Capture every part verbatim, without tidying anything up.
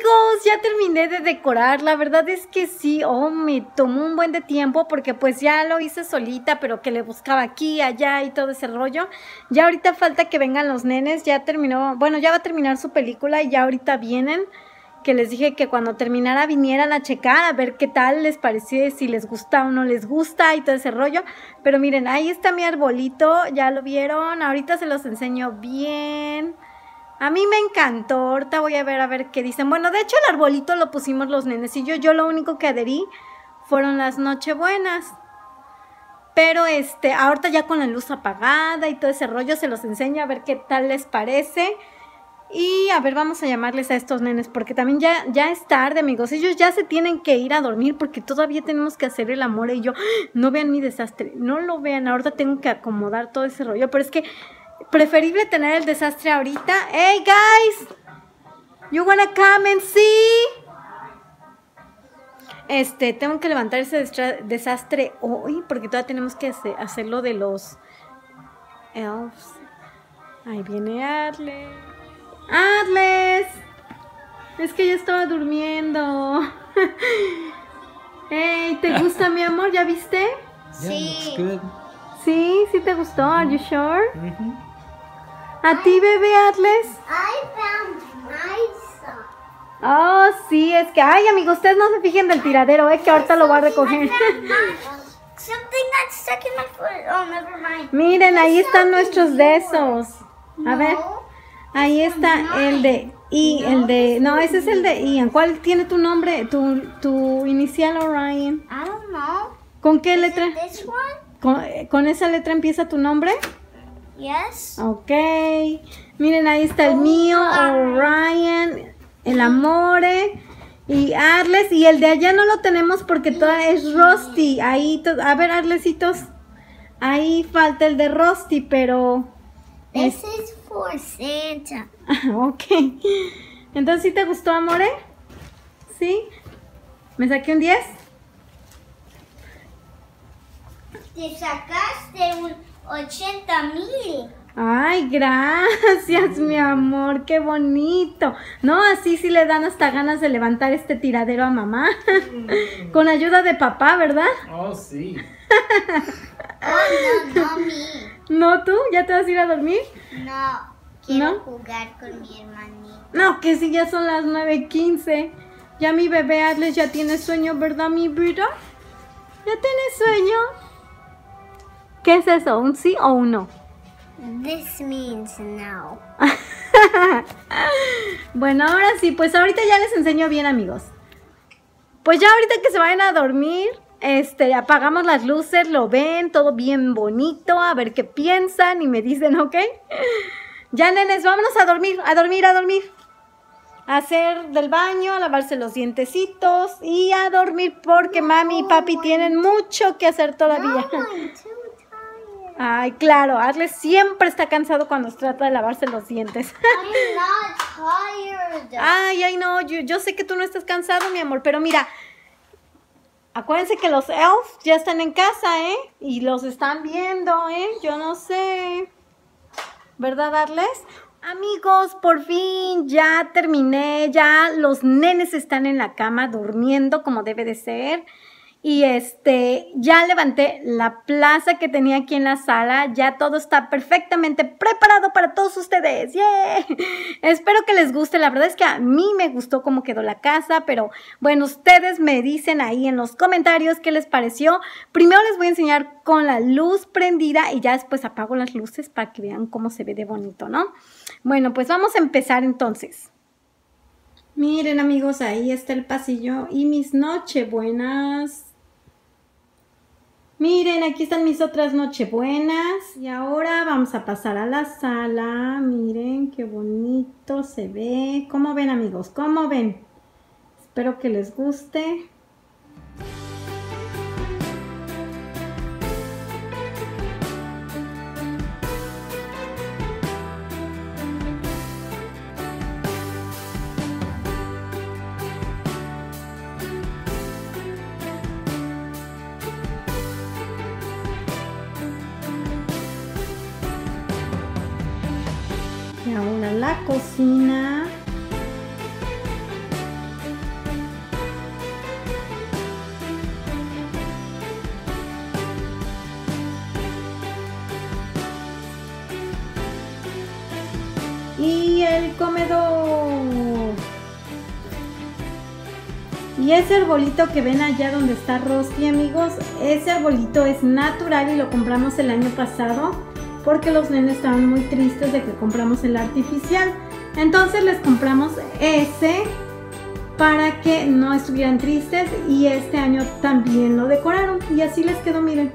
Amigos, ya terminé de decorar, la verdad es que sí, oh, me tomó un buen de tiempo porque pues ya lo hice solita, pero que le buscaba aquí, allá y todo ese rollo. Ya ahorita falta que vengan los nenes, ya terminó, bueno, ya va a terminar su película y ya ahorita vienen, que les dije que cuando terminara vinieran a checar, a ver qué tal les parecía, si les gusta o no les gusta y todo ese rollo. Pero miren, ahí está mi arbolito, ya lo vieron, ahorita se los enseño bien. A mí me encantó, ahorita voy a ver a ver qué dicen. Bueno, de hecho el arbolito lo pusimos los nenes y yo, yo lo único que adherí fueron las nochebuenas. Pero este, ahorita ya con la luz apagada y todo ese rollo se los enseño a ver qué tal les parece. Y a ver, vamos a llamarles a estos nenes porque también ya, ya es tarde, amigos. Ellos ya se tienen que ir a dormir porque todavía tenemos que hacer el amor y yo. No vean mi desastre, no lo vean, ahorita tengo que acomodar todo ese rollo. Pero es que preferible tener el desastre ahorita. Hey guys, you wanna come and see? Este, tengo que levantar ese desastre hoy porque todavía tenemos que hacer, hacerlo de los elves. Ahí viene Arles. Arles, es que ya estaba durmiendo. Hey, ¿te gusta mi amor? ¿Ya viste? Sí. Sí, sí te gustó. Are you sure? Mm-hmm. ¿A ti, bebé Atlas? I found my sock. Oh, sí, es que, ay, amigos, ustedes no se fijen del tiradero, eh, que ahorita lo voy a recoger. Something got stuck in my foot. Oh, never mind. Miren, ahí están nuestros de esos. A ver, ahí está el de I, el de, no, ese es el de Ian. ¿Cuál tiene tu nombre, tu, tu inicial, Orion? I don't know. ¿Con qué letra? This one? ¿Con, ¿Con esa letra empieza tu nombre? Yes. Ok. Miren, ahí está el mío, Orion, el Amore y Arles. Y el de allá no lo tenemos porque todavía es Rusty. Ahí, a ver, Arlesitos. Ahí falta el de Rusty, pero... This is for Santa. Ok. Entonces, ¿sí te gustó, Amore? ¿Sí? ¿Me saqué un diez? Te sacaste un ochenta mil. Ay, gracias, mi amor, qué bonito. No, así sí le dan hasta ganas de levantar este tiradero a mamá. Con ayuda de papá, ¿verdad? Oh, sí. Oh, no, no, me. ¿No tú? ¿Ya te vas a ir a dormir? No, quiero ¿No? jugar con mi hermanito. No, que sí, ya son las nueve quince. Ya mi bebé Atlas ya tiene sueño, ¿verdad, mi vida? ¿Ya tienes sueño? ¿Qué es eso? ¿Un sí o un no? This means no. Bueno, ahora sí, pues ahorita ya les enseño bien, amigos. Pues ya ahorita que se vayan a dormir, este, apagamos las luces, lo ven, todo bien bonito, a ver qué piensan y me dicen, ¿ok? Ya, nenes, vámonos a dormir, a dormir, a dormir. A hacer del baño, a lavarse los dientecitos y a dormir porque mami y papi tienen mucho que hacer todavía. No, I'm too tired. Ay, claro, Arles siempre está cansado cuando se trata de lavarse los dientes. I'm not tired. Ay, ay, no, yo, yo sé que tú no estás cansado, mi amor, pero mira, acuérdense que los elfs ya están en casa, ¿eh? Y los están viendo, ¿eh? Yo no sé. ¿Verdad, Arles? Amigos, por fin ya terminé, ya los nenes están en la cama durmiendo como debe de ser. Y este, ya levanté la plaza que tenía aquí en la sala, ya todo está perfectamente preparado para todos ustedes. ¡Yeah! Espero que les guste, la verdad es que a mí me gustó cómo quedó la casa, pero bueno, ustedes me dicen ahí en los comentarios qué les pareció. Primero les voy a enseñar con la luz prendida y ya después apago las luces para que vean cómo se ve de bonito, ¿no? Bueno, pues vamos a empezar entonces. Miren, amigos, ahí está el pasillo y mis nochebuenas. Miren, aquí están mis otras nochebuenas. Y ahora vamos a pasar a la sala. Miren, qué bonito se ve. ¿Cómo ven, amigos? ¿Cómo ven? Espero que les guste. Y ahora la cocina. el comedor. Y ese arbolito que ven allá donde está Rosti, amigos, ese arbolito es natural y lo compramos el año pasado porque los nenes estaban muy tristes de que compramos el artificial. Entonces les compramos ese para que no estuvieran tristes y este año también lo decoraron y así les quedó, miren.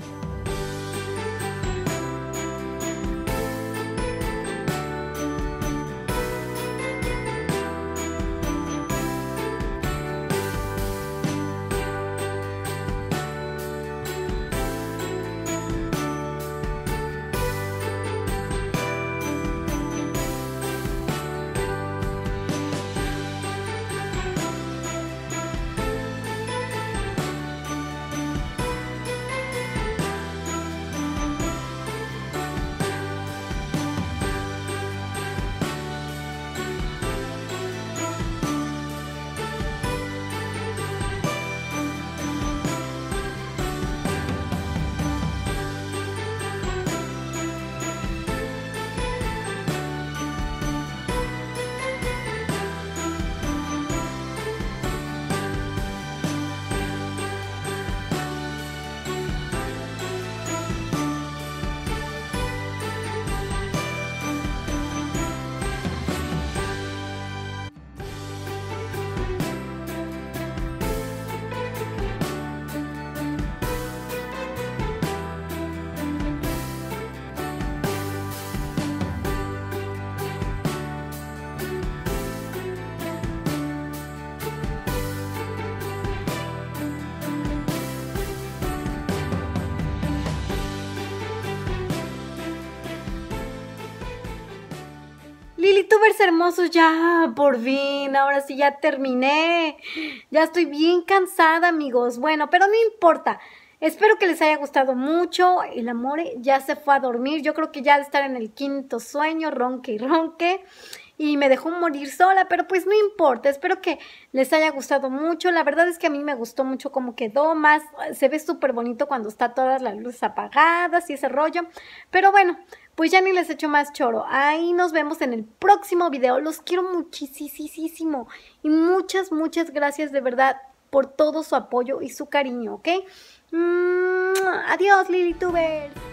Lilitubers hermosos, ya por fin, ahora sí ya terminé. Ya estoy bien cansada, amigos. Bueno, pero no importa. Espero que les haya gustado mucho. El Amore ya se fue a dormir. Yo creo que ya al estar en el quinto sueño, ronque y ronque. Y me dejó morir sola, pero pues no importa. Espero que les haya gustado mucho. La verdad es que a mí me gustó mucho cómo quedó. Más se ve súper bonito cuando está todas las luces apagadas y ese rollo. Pero bueno, pues ya ni les echo más choro. Ahí nos vemos en el próximo video. Los quiero muchísimo. Y muchas, muchas gracias de verdad por todo su apoyo y su cariño, ¿ok? Mm, adiós, Lilitubers.